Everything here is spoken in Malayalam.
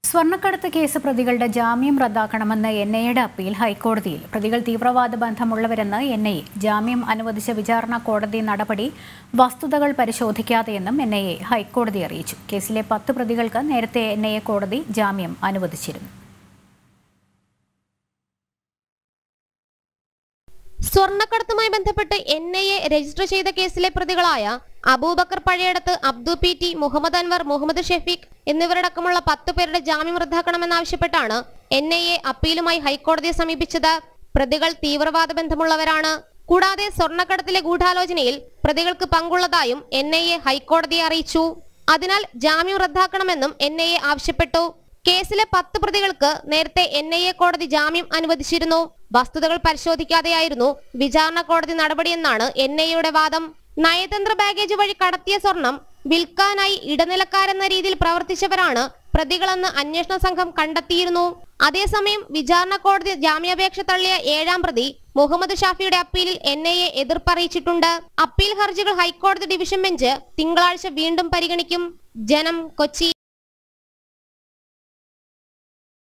സ്വർണ്ണക്കടത്ത് കേസ് പ്രതികളുടെ ജാമ്യം റദ്ദാക്കണമെന്ന് എൻഐയുടെ അപ്പീൽ ഹൈക്കോടതിയിൽ. പ്രതികൾ തീവ്രവാദ ബന്ധമുള്ളവരെന്ന് എൻഐഎ. ജാമ്യം അനുവദിച്ച വിചാരണ കോടതി നടപടി വസ്തുതകൾ പരിശോധിക്കാതെയെന്നും എൻഐഎ ഹൈക്കോടതി അറിയിച്ചു. കേസിലെ 10 പ്രതികൾക്ക് നേരത്തെ എൻഐഎ കോടതി ജാമ്യം അനുവദിച്ചിരുന്നു. സ്വർണ്ണക്കടത്തുമായി ബന്ധപ്പെട്ട് എൻഐഎ രജിസ്റ്റർ ചെയ്ത കേസിലെ പ്രതികളായ അബൂബക്കർ പഴയടത്ത്, അബ്ദു PT, മുഹമ്മദ് അൻവർ, മുഹമ്മദ് ഷെഫീഖ് എന്നിവരടക്കമുള്ള 10 പേരുടെ ജാമ്യം റദ്ദാക്കണമെന്നാവശ്യപ്പെട്ടാണ് എൻഐഎ അപ്പീലുമായി ഹൈക്കോടതിയെ സമീപിച്ചത്. പ്രതികൾ തീവ്രവാദ ബന്ധമുള്ളവരാണ്. കൂടാതെ സ്വർണ്ണക്കടത്തിലെ ഗൂഢാലോചനയിൽ പ്രതികൾക്ക് പങ്കുള്ളതായും എൻഐഎ ഹൈക്കോടതിയെ അറിയിച്ചു. അതിനാൽ ജാമ്യം റദ്ദാക്കണമെന്നും എൻഐഎ ആവശ്യപ്പെട്ടു. കേസിലെ 10 പ്രതികൾക്ക് നേരത്തെ എൻഐഎ കോടതി ജാമ്യം അനുവദിച്ചിരുന്നു. വസ്തുതകൾ പരിശോധിക്കാതെയായിരുന്നു വിചാരണ കോടതി നടപടിയെന്നാണ് എൻഐഎയുടെ വാദം. നയതന്ത്ര ബാഗേജ് വഴി കടത്തിയ സ്വർണം വിൽക്കാനായി ഇടനിലക്കാരെന്ന രീതിയിൽ പ്രവർത്തിച്ചവരാണ് പ്രതികളെന്ന് അന്വേഷണ സംഘം കണ്ടെത്തിയിരുന്നു. അതേസമയം വിചാരണ കോടതി ജാമ്യാപേക്ഷ തള്ളിയ 7ാം പ്രതി മുഹമ്മദ് ഷാഫിയുടെ അപ്പീലിൽ എൻഐഎ എതിർപ്പറിയിച്ചിട്ടുണ്ട്. അപ്പീൽ ഹർജികൾ ഹൈക്കോടതി ഡിവിഷൻ ബെഞ്ച് തിങ്കളാഴ്ച വീണ്ടും പരിഗണിക്കും. ജനം, കൊച്ചി.